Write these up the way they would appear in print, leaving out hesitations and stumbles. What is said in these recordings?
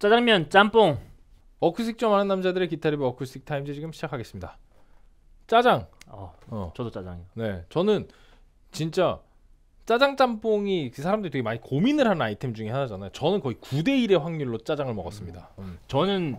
짜장면, 짬뽕. 어쿠스틱 좀 아는 남자들의 기타 리뷰 어쿠스틱 타임즈 지금 시작하겠습니다. 짜장. 저도 짜장이요. 네, 저는 진짜 짜장 짬뽕이 그 사람들이 되게 많이 고민을 하는 아이템 중에 하나잖아요. 저는 거의 9대1의 확률로 짜장을 먹었습니다. 저는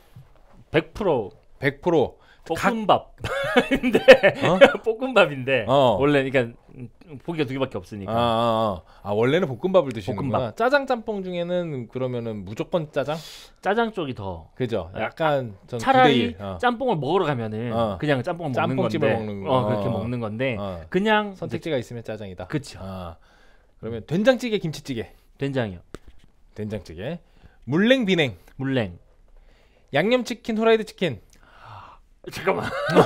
100% 100% 볶음밥인데 볶음밥인데 원래 그러니까 고기가 2개밖에 없으니까. 원래는 볶음밥을 드시는구나. 볶음밥. 짜장 짬뽕 중에는 그러면은 무조건 짜장? 짜장 쪽이 더 그죠. 약간 전 차라리 9대1. 짬뽕을 먹으러 가면은 그냥 짬뽕을 먹는 짬뽕집을 건데 먹는 거. 그렇게 먹는 건데 그냥 선택지가 있으면 짜장이다. 그쵸. 그러면 된장찌개, 김치찌개. 된장이요. 된장찌개. 물냉, 비냉. 물냉. 양념치킨, 후라이드 치킨. 잠깐만.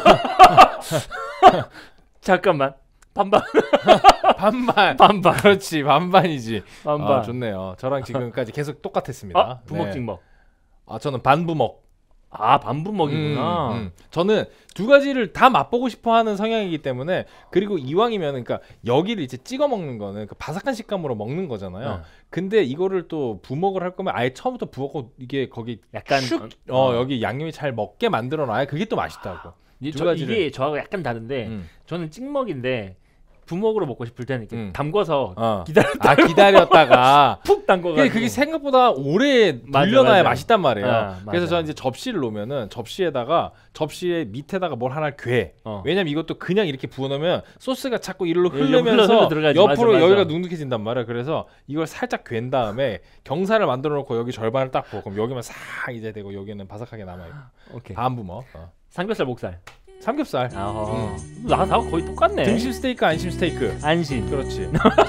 잠깐만. 반반. 반반. 그렇지, 반반이지. 반반. 좋네요. 저랑 지금까지 계속 똑같았습니다. 부먹 찍먹. 저는 반부먹. 반부먹이구나. 저는 두 가지를 다 맛보고 싶어하는 성향이기 때문에, 그리고 이왕이면 그러니까 여기를 이제 찍어 먹는 거는 그 바삭한 식감으로 먹는 거잖아요. 근데 이거를 또 부먹을 할 거면 아예 처음부터 부먹고 이게 거기 약간 여기 양념이 잘 먹게 만들어 놔야 그게 또 맛있다고. 이게 저하고 약간 다른데 저는 찍먹인데 부먹으로 먹고 싶을 때는 이렇게 담궈서 기다렸다가 푹 담궈가지고 그게 생각보다 오래 불려놔야 맛있단 말이에요. 그래서 저는 이제 접시를 놓으면은 접시에 밑에다가 뭘 하나 괴. 왜냐면 이것도 그냥 이렇게 부어놓으면 소스가 자꾸 이리로 흐르면서 옆으로 여기가 눅눅해진단 말이야. 그래서 이걸 살짝 괴인 다음에 경사를 만들어 놓고 여기 절반을 딱 부어. 그럼 여기만 싹 이제 되고 여기는 바삭하게 남아있고. 반부먹. 삼겹살, 목살. 삼겹살. 나하고 거의 똑같네. 등심 스테이크, 안심 스테이크. 안심. 그렇지.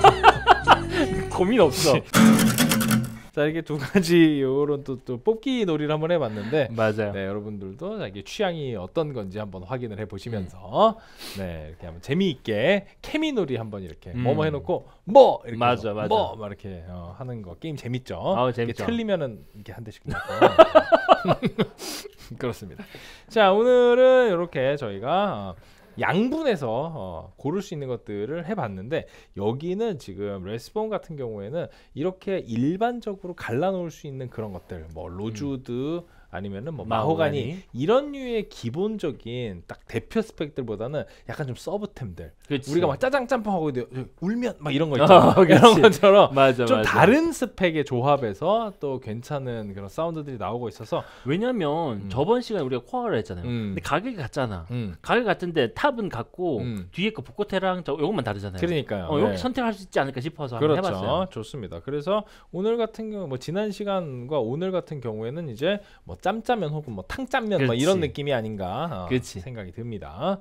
고민 없어. 자, 이렇게 두 가지 요런 또 뽑기 놀이를 한번 해봤는데, 맞아요. 네, 여러분들도 자기 취향이 어떤 건지 한번 확인을 해보시면서, 네, 이렇게 한번 재미있게 케미 놀이 한번 이렇게 뭐뭐 해놓고 뭐 이렇게 맞아. 뭐 막 이렇게 하는 거 게임 재밌죠. 재밌죠. 틀리면은 이렇게 한 대씩 넣고. 그렇습니다. 자, 오늘은 이렇게 저희가 양분해서 고를 수 있는 것들을 해봤는데, 여기는 지금 레스폰 같은 경우에는 이렇게 일반적으로 갈라놓을 수 있는 그런 것들, 뭐 로즈우드 아니면은 뭐 마호가니 이런 류의 기본적인 딱 대표 스펙들보다는 약간 좀 서브템들. 그치. 우리가 막 짜장 짬뽕하고 울면 막 이런 거 있잖아. 이런 것처럼 좀 다른 스펙의 조합에서 또 괜찮은 그런 사운드들이 나오고 있어서. 왜냐면 저번 시간에 우리가 코어를 했잖아요. 근데 가격이 같잖아. 가격이 같은데 탑은 같고 뒤에 거 복고테랑 요것만 다르잖아요. 그러니까요. 이렇게 선택할 수 있지 않을까 싶어서 그렇죠. 한번 해봤어요. 좋습니다. 그래서 오늘 같은 경우 뭐 지난 시간과 오늘 같은 경우에는 이제 뭐 짬짜면 혹은 뭐 탕짜면 뭐 이런 느낌이 아닌가 생각이 듭니다.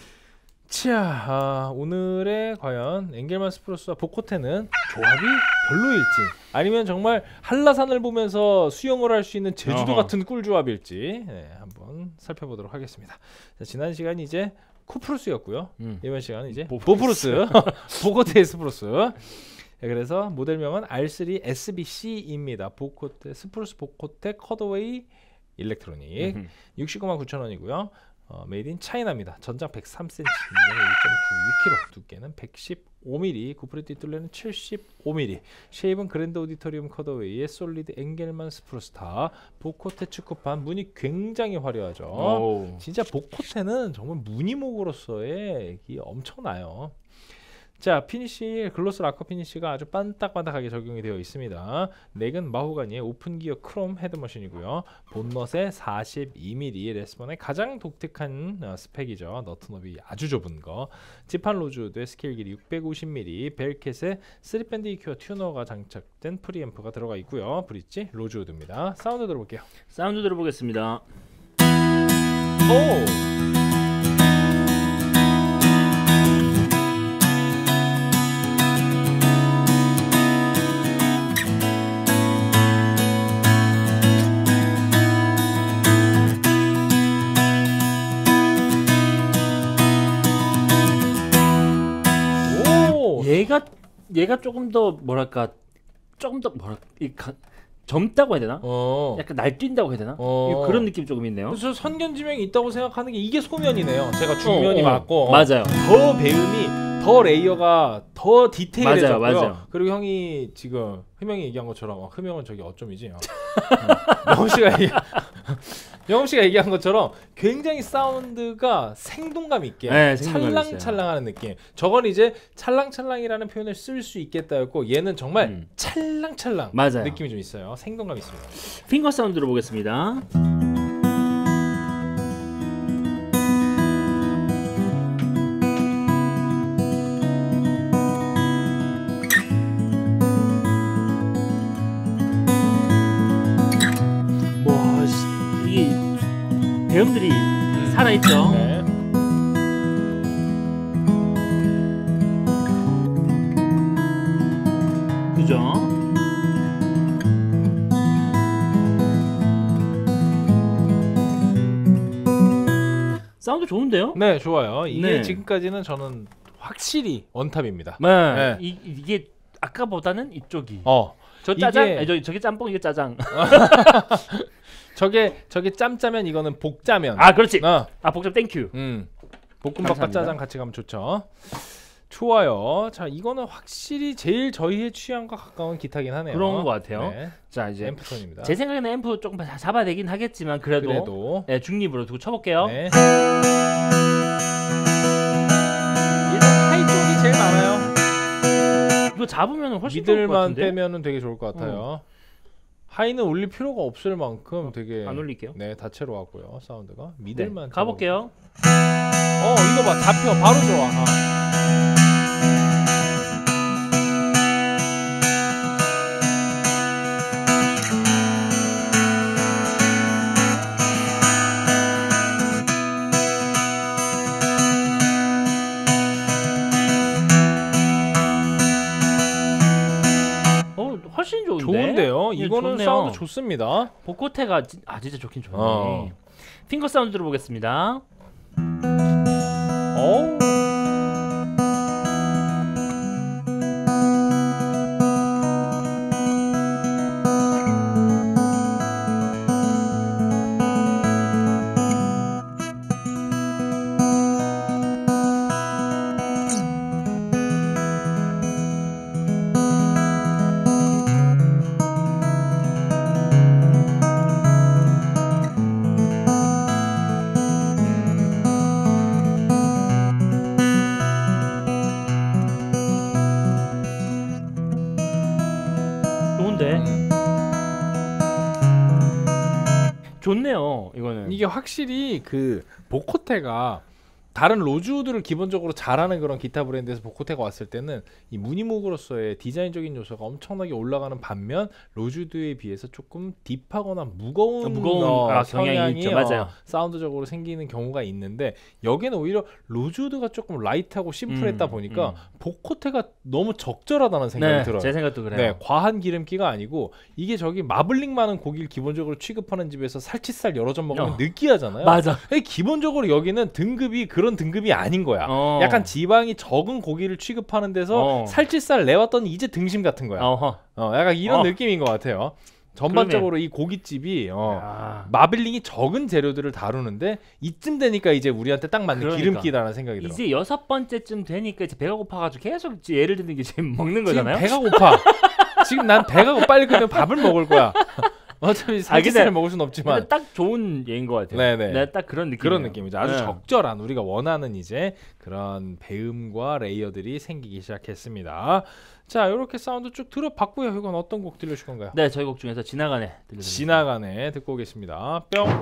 자, 오늘의 과연 엔겔만 스프루스와 복코테는 조합이 별로일지, 아니면 정말 한라산을 보면서 수영을 할 수 있는 제주도 같은 꿀조합일지, 한번 살펴보도록 하겠습니다. 자, 지난 시간이 이제 쿠프루스였고요. 이번 시간은 이제 보프루스, 복코테 스프루스. 그래서 모델명은 R3 SBC입니다. 복코테 스프루스 복코테 컷어웨이 일렉트로닉. 699,000원이고요. 메이드 인 차이나입니다. 전장 103cm, 1.96kg, 두께는 115mm, 구프리티 뚫레는 75mm. 쉐입은 그랜드 오디토리움 컷어웨이의 솔리드 엔겔만 스프루스타. 복코테 축구판, 무늬 굉장히 화려하죠. 진짜 복코테는 정말 무늬목으로서의 이 엄청나요. 자, 피니시, 글로스 라커 피니시가 아주 반딱반딱하게 적용이 되어 있습니다. 넥은 마호가니의 오픈 기어 크롬 헤드머신이고요. 본넛에 42mm, 레스폰의 가장 독특한 스펙이죠. 너트너비 아주 좁은 거. 지판 로즈우드의 스케일 길이 650mm, 벨켓에 3밴드 EQ와 튜너가 장착된 프리앰프가 들어가 있고요. 브릿지 로즈우드입니다. 사운드 들어볼게요. 사운드 들어보겠습니다. 오! 얘가 조금 더 뭐랄까 젊다고 해야 되나? 약간 날뛴다고 해야 되나? 그런 느낌 조금 있네요. 그래서 선견지명이 있다고 생각하는 게 이게 소면이네요. 제가 중면이 맞고 맞아요. 더 배음이 더 레이어가 더 디테일해졌고요. 맞아요. 그리고 형이 지금 흠형이 얘기한 것처럼 흠형은 저기 어쩜이지? 영웅 씨가 얘기한 것처럼 굉장히 사운드가 생동감 있게 네, 찰랑찰랑하는 느낌. 저건 이제 찰랑찰랑이라는 표현을 쓸 수 있겠다였고 얘는 정말 찰랑찰랑 맞아요. 느낌이 좀 있어요. 생동감 있습니다. 핑거 사운드 들어보겠습니다. 배음들이 살아있죠. 네. 그죠? 사운드 좋은데요? 네, 좋아요. 이게 네. 지금까지는 저는 확실히 원탑입니다. 네. 이게 아까보다는 이쪽이. 저 짜장, 아니, 저게 짬뽕, 이게 짜장. 저게 짬짜면 이거는 복짜면. 아, 그렇지. 복잡 땡큐. 볶음밥과 짜장 같이 가면 좋죠. 좋아요. 자, 이거는 확실히 제일 저희의 취향과 가까운 기타긴 하네요. 그런 것 같아요. 네. 자, 이제 앰프톤입니다. 제 생각에는 앰프 조금 잡아야 되긴 하겠지만 그래도 네, 중립으로 두고 쳐볼게요. 네. 일단 하이 쪽이 제일 많아요. 이거 잡으면 훨씬 좋을 것 미들만 같은데? 빼면은 되게 좋을 것 같아요. 하이는 올릴 필요가 없을 만큼 되게 안 올릴게요. 네, 다채로웠고요. 사운드가 미들만. 네, 가볼게요. 이거 봐, 잡혀 바로 좋아. 훨씬 좋은데? 좋은데요? 이거는 좋네요. 사운드 좋습니다. 보코테가 진짜 좋긴 좋네. 핑거 사운드 들어보겠습니다. 좋네요. 이거는 이게 확실히 그 보코테가 다른 로즈우드를 기본적으로 잘하는 그런 기타 브랜드에서 보코테가 왔을 때는 이 무늬목으로서의 디자인적인 요소가 엄청나게 올라가는 반면 로즈우드에 비해서 조금 딥하거나 무거운 경향이 있죠. 맞아요. 사운드적으로 생기는 경우가 있는데 여기는 오히려 로즈우드가 조금 라이트하고 심플했다 보니까 보코테가 너무 적절하다는 생각이 들어요. 제 생각도 그래요. 네, 과한 기름기가 아니고 이게 저기 마블링 많은 고기를 기본적으로 취급하는 집에서 살치살 여러 점 먹으면 느끼하잖아요. 맞아. 기본적으로 여기는 등급이 그런 등급이 아닌 거야. 약간 지방이 적은 고기를 취급하는 데서 살치살 내왔더니 이제 등심 같은 거야. 약간 이런 느낌인 것 같아요. 전반적으로 그러면 이 고깃집이 마블링이 적은 재료들을 다루는데 이쯤 되니까 이제 우리한테 딱 맞는 기름기다라는 생각이 들어. 이제 6번째쯤 되니까 이제 배가 고파가지고 계속 예를 드는 게 지금 먹는 거잖아요. 지금 배가 고파. 지금 난 배가 빨리 끄면 밥을 먹을 거야. 어차피 살치살을 먹을 수는 없지만 딱 좋은 예인 것 같아요. 네네. 딱 그런 느낌. 그런 느낌이죠. 아주 적절한 우리가 원하는 이제 그런 배음과 레이어들이 생기기 시작했습니다. 자, 이렇게 사운드 쭉 들어봤고요. 이건 어떤 곡 들려줄 건가요? 네, 저희 곡 중에서 지나가네 들려드립니다. 지나가네 듣고 오겠습니다. 뿅.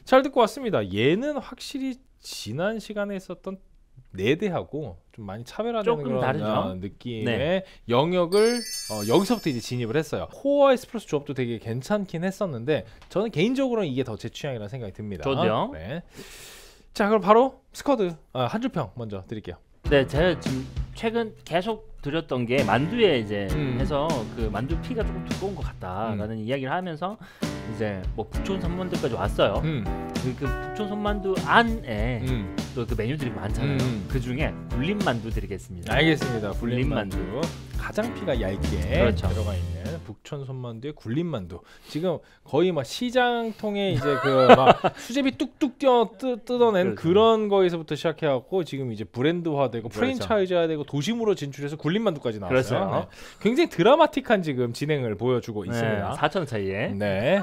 잘 듣고 왔습니다. 얘는 확실히 지난 시간에 있었던 4대하고 좀 많이 차별화되는 그런 다르죠? 느낌의 네. 영역을 여기서부터 이제 진입을 했어요. 코어 에스프레소 조합도 되게 괜찮긴 했었는데 저는 개인적으로는 이게 더 제 취향이라는 생각이 듭니다. 저도요. 네. 자, 그럼 바로 스쿼드 한 줄평 먼저 드릴게요. 네, 제가 지금 최근 계속 드렸던 게 만두에 이제 해서 그 만두 피가 조금 두꺼운 것 같다라는 이야기를 하면서 이제 뭐 북촌 선만두까지 왔어요. 그 북촌 선만두 안에 또 그 메뉴들이 많잖아요. 그 중에 굴림 만두 드리겠습니다. 알겠습니다. 굴림 만두. 가장 피가 얇게 그렇죠. 들어가 있는 북촌 손만두의 굴림 만두. 지금 거의 막 시장통에 이제 그 막 수제비 뚝뚝 뜯어낸 그렇죠. 그런 거에서부터 시작해갖고 지금 이제 브랜드화되고 그렇죠. 프랜차이즈화되고 도심으로 진출해서 굴림 만두까지 나왔어요. 그렇죠. 네. 굉장히 드라마틱한 지금 진행을 보여주고 있습니다. 4,000원 차이에. 네.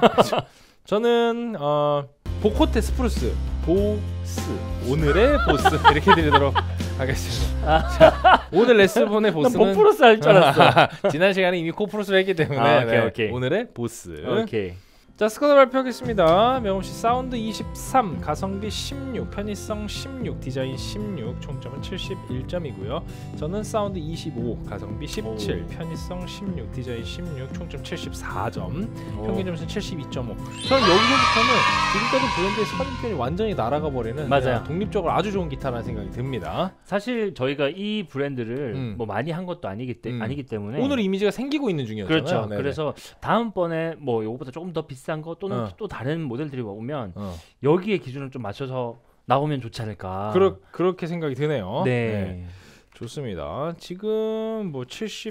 저는 보코테 스프루스 보스 오늘의 보스 이렇게 드리도록 하겠습니다. 자, 오늘 레스본의 보스는 보프로스 할 줄 알았어. 지난 시간에 이미 코프로스를 했기 때문에 오케이. 오늘의 보스. 오케이. 자, 스쿼드 발표하겠습니다. 명호씨 사운드 23, 가성비 16, 편의성 16, 디자인 16, 총점은 71점이고요. 저는 사운드 25, 가성비 17, 편의성 16, 디자인 16, 총점 74점, 평균 점수는 72.5. 저는 여기서부터는 지금까지 브랜드의 선입견이 완전히 날아가 버리는 맞아요. 독립적으로 아주 좋은 기타라는 생각이 듭니다. 사실 저희가 이 브랜드를 뭐 많이 한 것도 아니기 때문에 오늘 이미지가 생기고 있는 중이었잖아요. 그렇죠. 네네. 그래서 다음번에 뭐 이거보다 조금 더 비싼 거 또는 또 다른 모델들이 오면 여기에 기준을 좀 맞춰서 나오면 좋지 않을까. 그렇게 생각이 드네요. 네. 좋습니다. 지금 뭐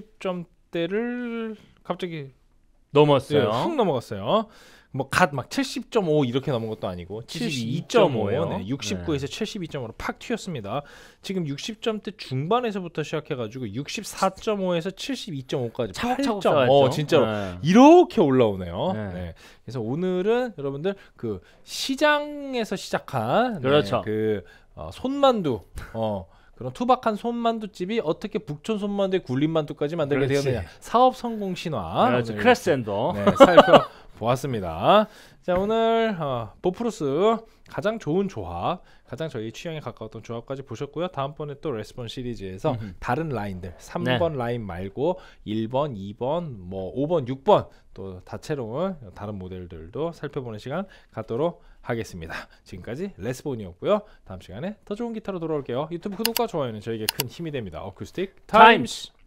70점대를 갑자기 넘었어요. 훅 넘어갔어요. 뭐 갓 막 70.5 이렇게 넘은 것도 아니고 72.5 예요. 네, 69에서 72.5로 팍 튀었습니다. 지금 60점대 중반에서부터 시작해가지고 64.5에서 72.5까지 8점. 진짜로 이렇게 올라오네요. 네. 그래서 오늘은 여러분들 그 시장에서 시작한 그렇죠. 그 손만두 그런 투박한 손만두집이 어떻게 북촌 손만두의 굴림만두까지 만들게 되었느냐. 사업 성공 신화. 그렇죠. 크레센도. 네, 살펴보았습니다. 자, 오늘 보프루스 가장 좋은 조합, 가장 저희 취향에 가까웠던 조합까지 보셨고요. 다음번에 또 레스폰 시리즈에서 다른 라인들 3번 라인 말고 1번, 2번, 뭐 5번, 6번 또 다채로운 다른 모델들도 살펴보는 시간 갖도록 하겠습니다. 지금까지 레스본이었고요. 다음 시간에 더 좋은 기타로 돌아올게요. 유튜브 구독과 좋아요는 저에게 큰 힘이 됩니다. 어쿠스틱 타임스.